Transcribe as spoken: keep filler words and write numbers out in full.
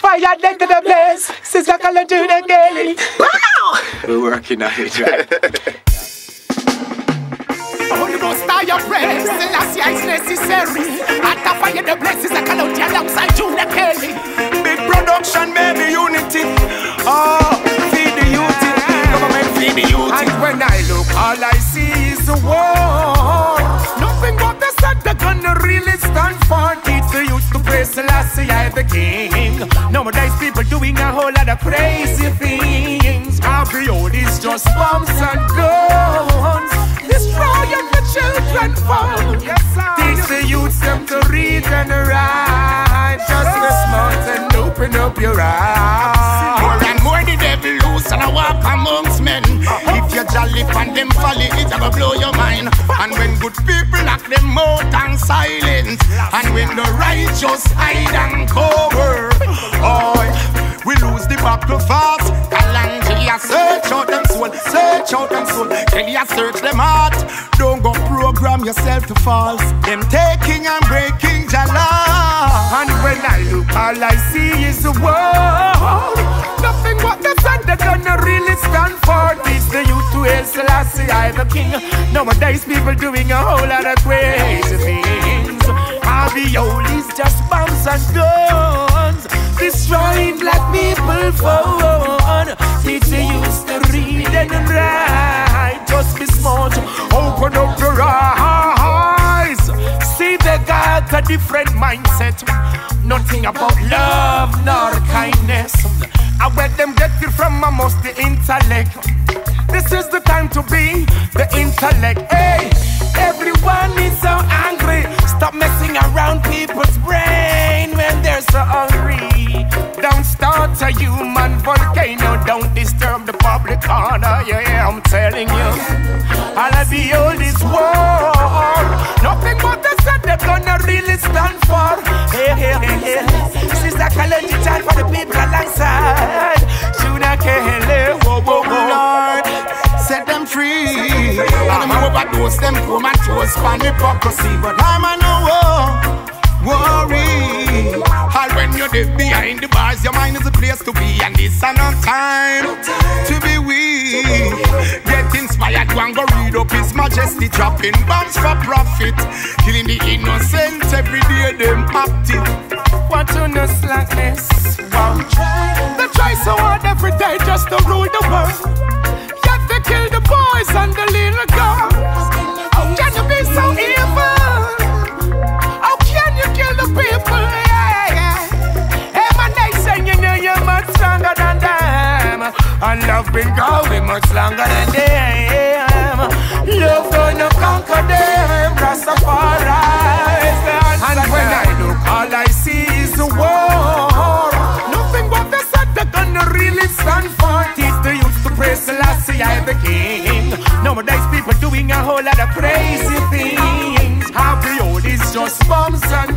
Fire dead to the blaze. Sister calling to the galley. Wow! We're working on it, right? Holy Ghost, I your praise. Selassie is necessary. At the fire the blaze is a calling alongside Junior Kelly. Big production, baby, unity. Oh, feed the youth. Government feed the youth. And when I look, all I see is the war. Nothing but the sun they're gonna really stand for. Teach the youth to praise Selassie, I the king. Nowadays people doing a whole lot of crazy things. Every old is just bombs and guns, destroying the children fall. Yes, teach the youth them to read and write. Just be smart and open up your eyes. More and more the devil loose and I walk amongst men. If you jolly and them folly, it's gonna blow your mind. And when good people knock them out and silence, and when the righteous hide and cover, oh, we lose the battle fast. Kalanji, search out them soul, search out them soul. Kelly, search them heart. Don't go program yourself to false. Them taking and breaking Jala. And when I look, all I see is the world. Nothing but the sun they're gonna really stand for. Teach the youth to hail Selassie, I the king. Nowadays people doing a whole lot of crazy things. All the old is just bombs and guns, destroying black people phone. Teach the youth to read and write. Just be smart, open up your eyes. See they got a different mindset. Nothing about love nor kindness. I bet them get it from almost the intellect. This is the time to be the intellect. Hey, everyone is so angry. Stop messing around people's brain when they're so hungry. Don't start a human volcano. Don't disturb the public order. Yeah, I'm telling you, all of the oldest war. Nothing but the sun they're gonna really stand for. Hey, hey, hey, hey. Sister Kalenji child for the people alongside. Junior Kelly, whoa, whoa, whoa. Lord, set them free. And I'm overdose them come and toast for hypocrisy. But I'm a no worry. All when you're dead behind the bars, your mind is a place to be. And this is no time to be weak. Get inspired, go and go read up His Majesty. Dropping bombs for profit, killing the innocent every day, them active. Want to know slackness? Wow. They try so hard every day just to rule the world. Yet they kill the boys and the little girls. How can you be so evil? How can you kill the people? Yeah, yeah. Hey man, they say you know you're much stronger than them. And love been going much longer than them. Love gonna conquer them. Rastafari. And when I look, all I see is the war. Nothing but the sun they're gonna really stand for. Teach the youth to praise Selassie, I the king. Nowadays people doing a whole lot of crazy things. Every old is just bombs and